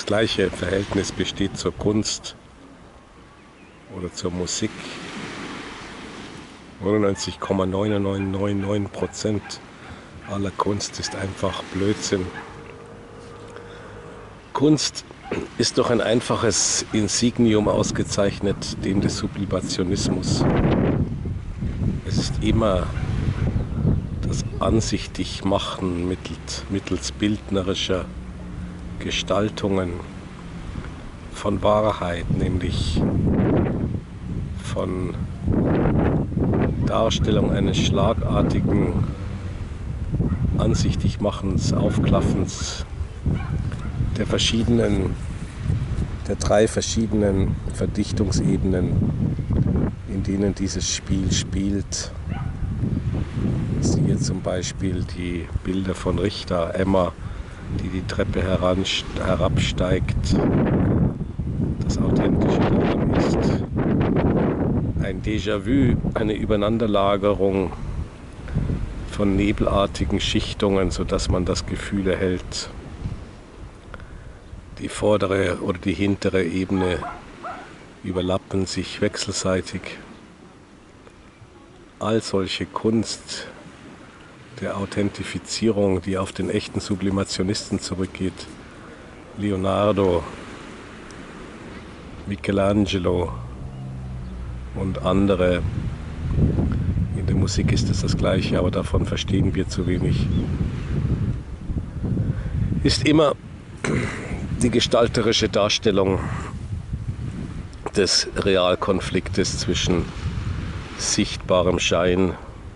Das gleiche Verhältnis besteht zur Kunst oder zur Musik. 99,9999% aller Kunst ist einfach Blödsinn. Kunst ist durch ein einfaches Insignium ausgezeichnet, dem des Sublimationismus. Es ist immer das Ansichtigmachen mittels bildnerischer Gestaltungen von Wahrheit, nämlich von Darstellung eines schlagartigen Ansichtigmachens, Aufklaffens der drei verschiedenen Verdichtungsebenen, in denen dieses Spiel spielt. Siehe zum Beispiel die Bilder von Richter, Emma, die Treppe herabsteigt. Das Authentische daran ist ein Déjà-vu, eine Übereinanderlagerung von nebelartigen Schichtungen, sodass man das Gefühl erhält, die vordere oder die hintere Ebene überlappen sich wechselseitig. All solche Kunst der Authentifizierung, die auf den echten Sublimationisten zurückgeht, Leonardo, Michelangelo und andere. In der Musik ist es das Gleiche, aber davon verstehen wir zu wenig. Ist immer die gestalterische Darstellung des Realkonfliktes zwischen sichtbarem Schein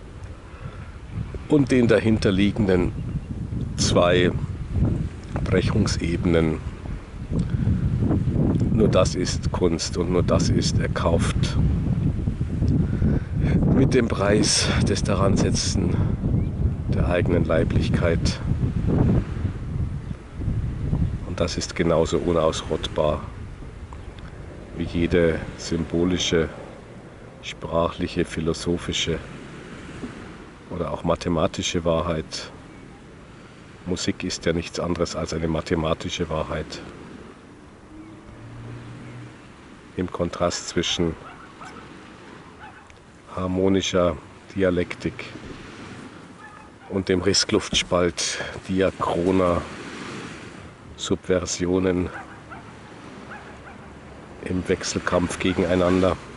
und den dahinterliegenden zwei Brechungsebenen. Nur das ist Kunst und nur das ist erkauft mit dem Preis des Daransetzen der eigenen Leiblichkeit. Und das ist genauso unausrottbar wie jede symbolische, sprachliche, philosophische oder auch mathematische Wahrheit. Musik ist ja nichts anderes als eine mathematische Wahrheit. Im Kontrast zwischen harmonischer Dialektik und dem Riskluftspalt diachroner Subversionen im Wechselkampf gegeneinander.